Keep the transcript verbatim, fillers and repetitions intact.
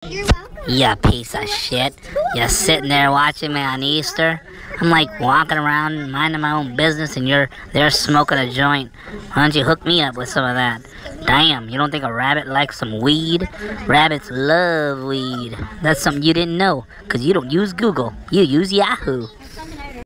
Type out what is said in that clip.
You're welcome. You piece of shit. You're sitting there watching me on Easter. I'm like walking around minding my own business and you're there smoking a joint. Why don't you hook me up with some of that? Damn, you don't think a rabbit likes some weed? Rabbits love weed. That's something you didn't know, because you don't use Google. You use Yahoo.